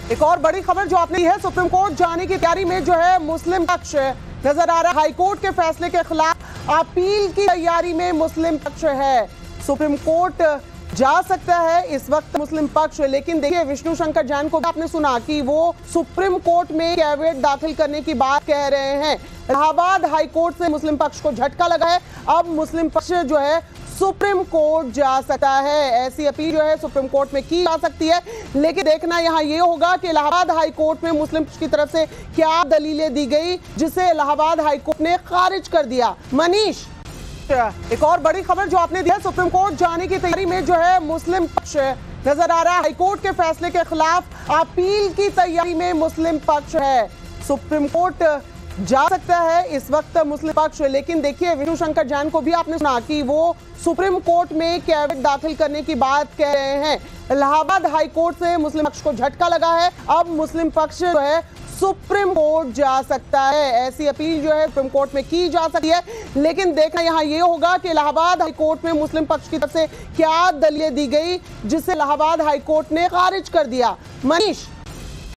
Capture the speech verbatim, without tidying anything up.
एक और बड़ी खबर जो आपने दी है, सुप्रीम कोर्ट जाने की तैयारी में जो है मुस्लिम पक्ष नजर आ रहा है। हाईकोर्ट के फैसले के खिलाफ अपील की तैयारी में मुस्लिम पक्ष है। सुप्रीम कोर्ट जा सकता है इस वक्त मुस्लिम पक्ष, लेकिन देखिए विष्णु शंकर जैन को आपने सुना कि वो सुप्रीम कोर्ट में कैविएट दाखिल करने की बात कह रहे हैं। इलाहाबाद हाईकोर्ट से मुस्लिम पक्ष को झटका लगा है। अब मुस्लिम पक्ष जो है सुप्रीम कोर्ट जा सकता है। ऐसी अपील जो है सुप्रीम कोर्ट में की जा सकती है, लेकिन देखना यहां यह होगा कि इलाहाबाद हाई कोर्ट में मुस्लिम पक्ष की तरफ से क्या दलीलें दी गई जिसे इलाहाबाद हाई कोर्ट ने खारिज कर दिया। मनीष, एक और बड़ी खबर जो आपने दी है, सुप्रीम कोर्ट जाने की तैयारी में जो है मुस्लिम पक्ष नजर आ रहा है। हाईकोर्ट के फैसले के खिलाफ अपील की तैयारी में मुस्लिम पक्ष है। सुप्रीम कोर्ट जा सकता है इस वक्त मुस्लिम पक्ष, लेकिन देखिए विष्णु शंकर जैन को भी आपने सुना कि वो सुप्रीम कोर्ट में कैविएट दाखिल करने की बात कह रहे हैं। इलाहाबाद हाई कोर्ट से मुस्लिम पक्ष को झटका लगा है। अब मुस्लिम पक्ष जो है सुप्रीम कोर्ट जा सकता है। ऐसी अपील जो है सुप्रीम कोर्ट में की जा सकती है, लेकिन देखना यहां यह होगा कि इलाहाबाद हाई कोर्ट में मुस्लिम पक्ष की तरफ से क्या दलीलें दी गई जिसे इलाहाबाद हाई कोर्ट ने खारिज कर दिया। मनीष।